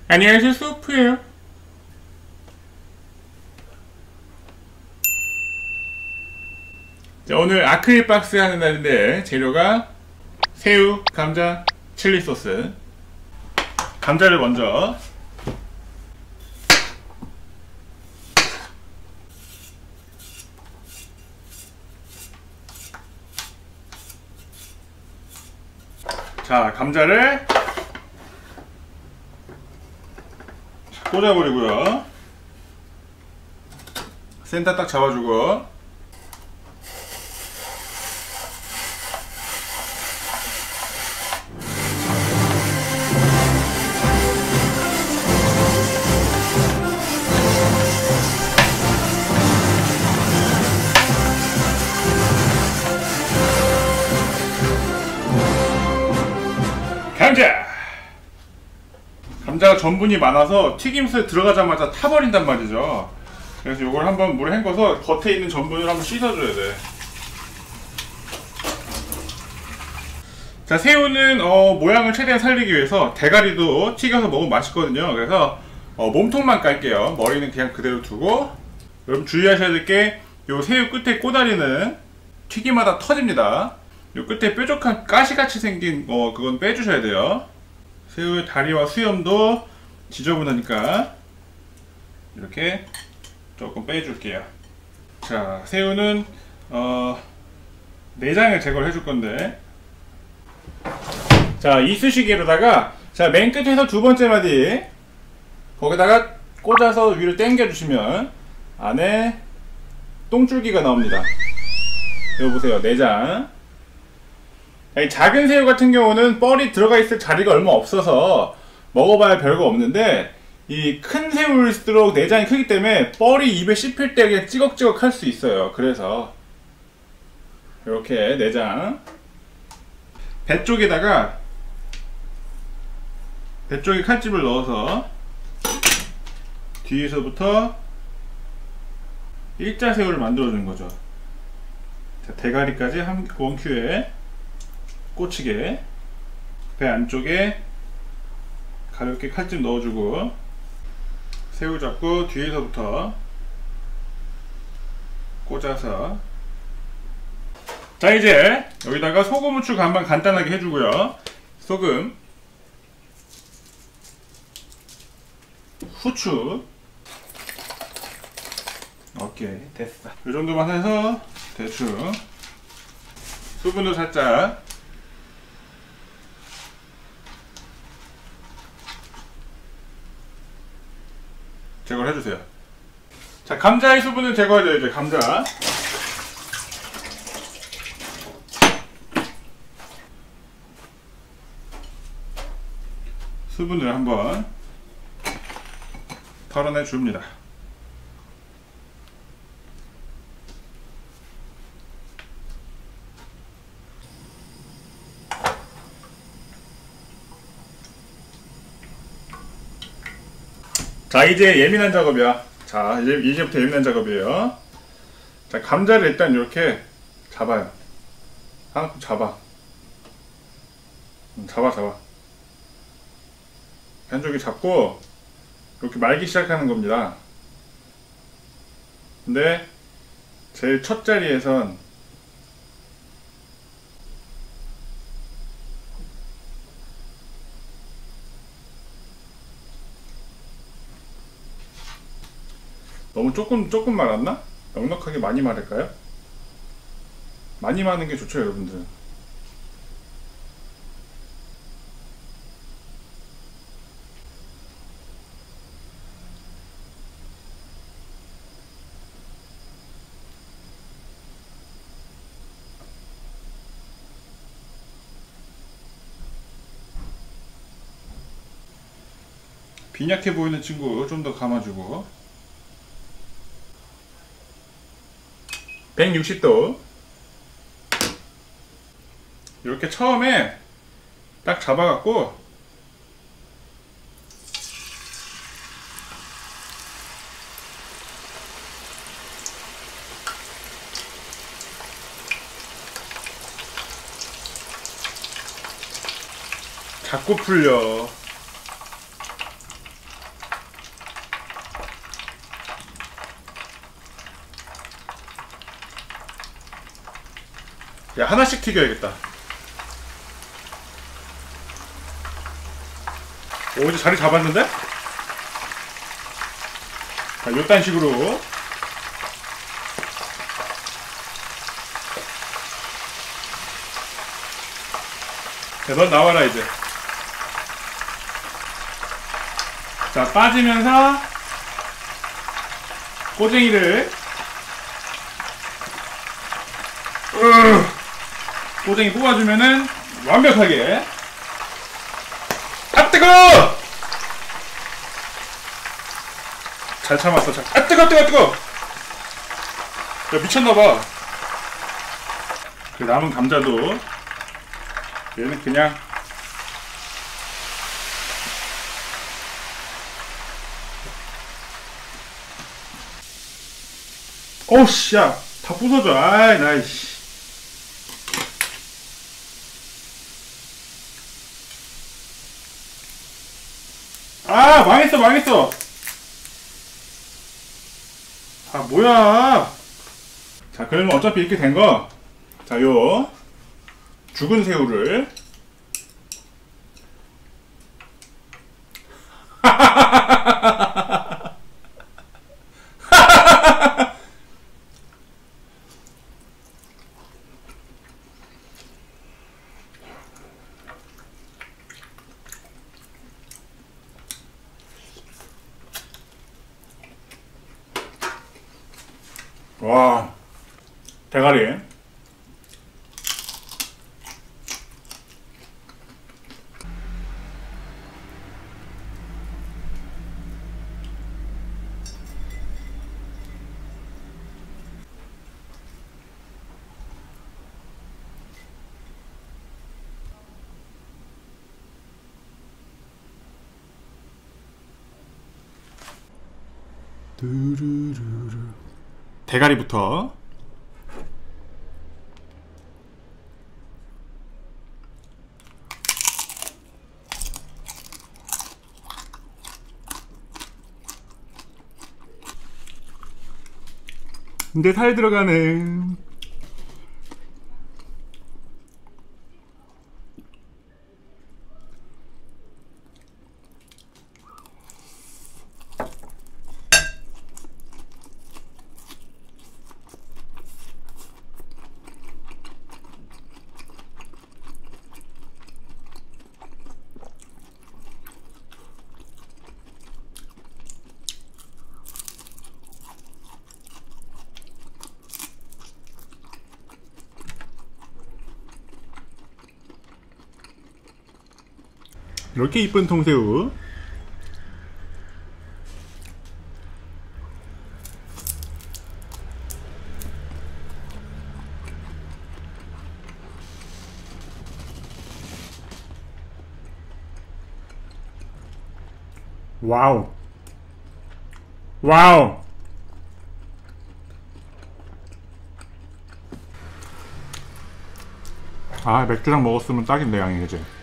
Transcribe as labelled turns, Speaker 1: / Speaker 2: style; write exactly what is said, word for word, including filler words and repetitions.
Speaker 1: 안녕하세요, 소프예요. 자, 오늘 아크릴 박스 하는 날인데 재료가 새우, 감자, 칠리 소스. 감자를 먼저 자, 감자를 꽂아버리고요. 센터 딱 잡아주고, 감자! 감자가 전분이 많아서 튀김수에 들어가자마자 타버린단 말이죠. 그래서 이걸 한번 물에 헹궈서 겉에 있는 전분을 한번 씻어줘야 돼. 자, 새우는 어, 모양을 최대한 살리기 위해서 대가리도 튀겨서 먹으면 맛있거든요. 그래서 어, 몸통만 깔게요. 머리는 그냥 그대로 두고. 여러분 주의하셔야 될 게, 요 새우 끝에 꼬다리는 튀김마다 터집니다. 요 끝에 뾰족한 가시같이 생긴 어, 그건 빼주셔야 돼요. 새우의 다리와 수염도 지저분하니까 이렇게 조금 빼줄게요. 자, 새우는 어, 내장을 제거를 해줄 건데, 자, 이쑤시개로다가, 자, 맨 끝에서 두 번째 마디 거기다가 꽂아서 위로 당겨 주시면 안에 똥줄기가 나옵니다. 여기 보세요, 내장. 이 작은 새우 같은 경우는 뻘이 들어가 있을 자리가 얼마 없어서 먹어봐야 별거 없는데, 이 큰 새우일수록 내장이 크기 때문에 뻘이 입에 씹힐 때 그냥 찌걱찌걱 할 수 있어요. 그래서 이렇게 내장, 배 쪽에다가 배 쪽에 칼집을 넣어서 뒤에서부터 일자새우를 만들어주는 거죠. 자, 대가리까지 한 원큐에 꽂히게 배 안쪽에 가볍게 칼집 넣어주고, 새우 잡고 뒤에서부터 꽂아서, 자, 이제 여기다가 소금, 후추 간만 간단하게 해주고요. 소금, 후추, 오케이, 됐어. 이 정도만 해서 대충 수분도 살짝 제거를 해주세요. 자, 감자의 수분을 제거해줘요. 이제 감자 수분을 한번 털어내 줍니다. 자, 이제 예민한 작업이야. 자, 이제, 이제부터 예민한 작업이에요. 자, 감자를 일단 이렇게 잡아요. 한쪽 잡아. 음, 잡아, 잡아. 한쪽이 잡고, 이렇게 말기 시작하는 겁니다. 근데, 제일 첫 자리에선 너무 조금 조금 말았나? 넉넉하게 많이 말할까요? 많이 마는 게 좋죠, 여러분들. 빈약해 보이는 친구 좀 더 감아주고, 백육십 도 이렇게 처음에 딱 잡아갖고 자꾸 풀려. 야, 하나씩 튀겨야겠다. 오, 이제 자리 잡았는데? 자, 요딴 식으로. 자, 넌 나와라, 이제. 자, 빠지면서 꼬쟁이를 으, 꼬쟁이 뽑아주면은 완벽하게. 아, 뜨거워! 잘 참았어. 잘. 아, 뜨거, 뜨거, 뜨거! 야, 미쳤나봐. 그 남은 감자도 얘는 그냥 어우씨, 야, 다 부서져. 아이, 나, 이씨. 아, 망했어, 망했어. 아, 뭐야. 자, 그러면 어차피 이렇게 된 거. 자, 요, 죽은 새우를. 와, 대가리. 두루루루. 대가리부터. 근데 살 들어가네. 이렇게 이쁜 통새우. 와우. 와우. 아, 맥주랑 먹었으면 딱인데, 양이 이제.